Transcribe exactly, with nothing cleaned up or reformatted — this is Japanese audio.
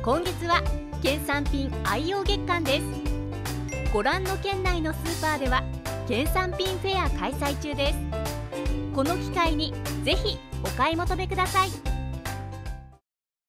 今月は県産品愛用月間です。ご覧の県内のスーパーでは県産品フェア開催中です。この機会にぜひお買い求めください。